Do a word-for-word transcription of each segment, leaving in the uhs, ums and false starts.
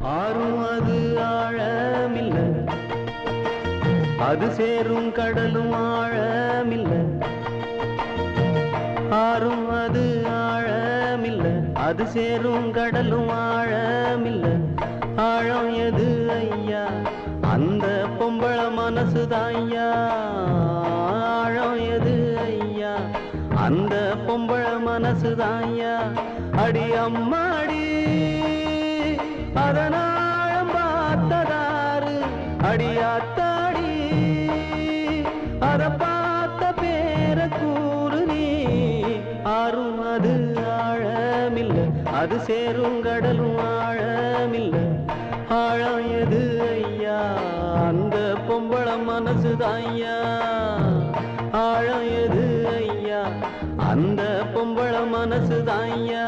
ஆறும் அது ஆழமில்ல, அது சேரும் கடலும் ஆழமில்ல. ஆறும் அது ஆழமில்ல, அது சேரும் கடலும் ஆழமில்ல. ஆழம் எது ஐயா? அந்த பொம்பள மனசுதான் ஐயா. ஆழம் எது ஐயா? அந்த பொம்பள மனசுதான் ஐயா. அடி அம்மாடி அதனாழம் பார்த்ததாரு, அடியாத்தாடி அத பார்த்த பேர கூறு நீ. ஆறும் அது ஆழமில்ல, அது சேரும் கடலும் ஆழமில்ல. ஆழம் எது ஐயா? அந்த பொம்பள மனசுதான் ஐயா. ஆழம் எது ஐயா? அந்த பொம்பள மனசுதான் ஐயா.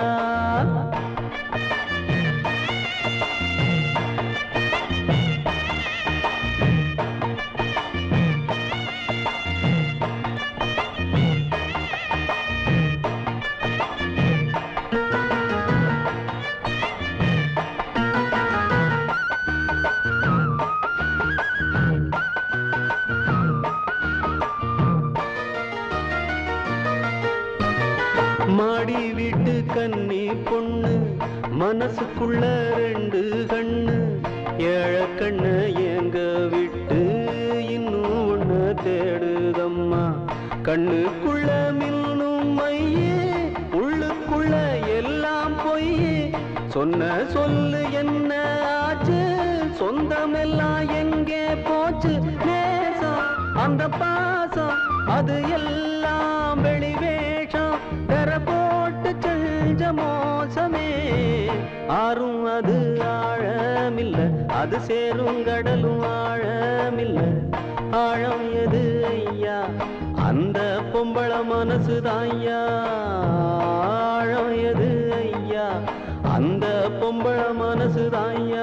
மாடி வீட்டு கன்னி பொண்ணு மனசுக்குள்ள ரெண்டு கண்ணு. ஏழ கண்ணு எங்க விட்டு இன்னும் ஒண்ணு தேடுதம்மா. கண்ணுக்குள்ள மின்னும் மையே, உள்ளுக்குள்ள எல்லாம் பொய்யே. சொன்ன சொல்லு என்ன ஆச்சு? சொந்தமெல்லாம் எங்கே போச்சு? நேசம் அந்த பாசம் அது எல்லாம் வெளிவேஷம். தர போட்டு செஞ்ச மோசமே. ஆறும் அது ஆழமில்ல, அது சேரும் கடலும் ஆழமில்ல. ஆழம் எது ஐயா? அந்த பொம்பள மனசுதான் ஐயா. ஆழம் எது ஐயா? அந்த பொம்பள மனசுதான் ஐயா.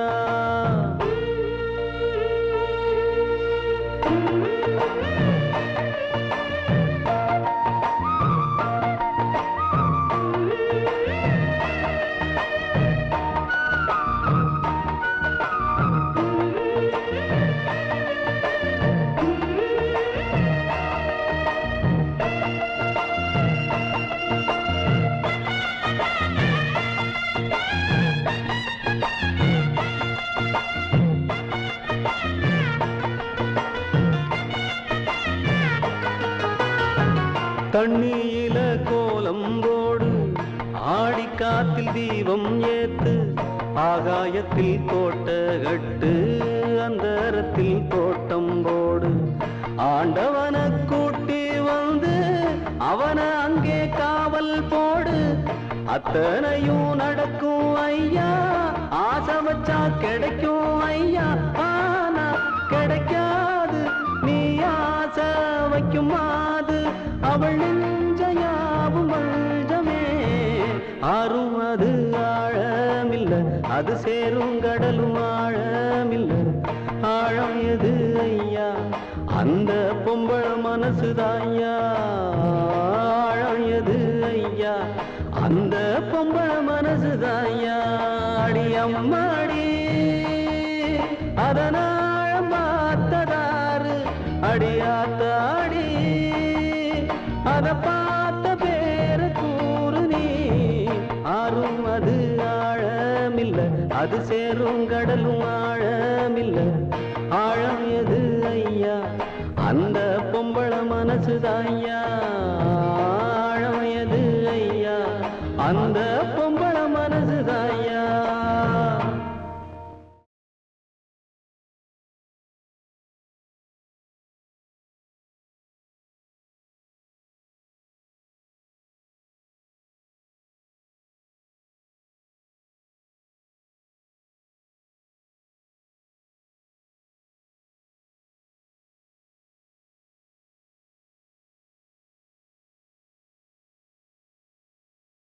தண்ணியில கோலம் போடு, ஆடிக்காத்தில் தீபம் ஏத்து. ஆகாயத்தில் கோட்ட கட்டு, அந்தரத்தில் தோட்டம் போடு. ஆண்டவன கூட்டி வந்து அவன அங்கே காவல் போடு. அத்தனையும் நடக்கும் ஐயா, ஆசை வச்சா கிடைக்கும் ஐயா. ஆனா கிடைக்காது, நீ ஆசை வைக்கும் மாது. அவள் நெஞ்சையாவும் வஞ்சமே. ஆறும் அது ஆழமில்ல, அது சேரும் கடலும் ஆழமில்ல. ஆழம் எது ஐயா? அந்த பொம்பள மனசுதான் ஐயா. ஆழம் எது ஐயா? அந்த பொம்பள மனசுதான் ஐயா. அடி அம்மாடி அதனாழம் பார்த்ததாரு, அடியாத்தாடி அத பார்த்த பேர கூறு நீ. ஆறும் அது ஆழமில்ல, அது சேரும் கடலும் ஆழமில்ல. ஆழம் எது ஐயா? அந்த பொம்பள மனசுதான் ஐயா.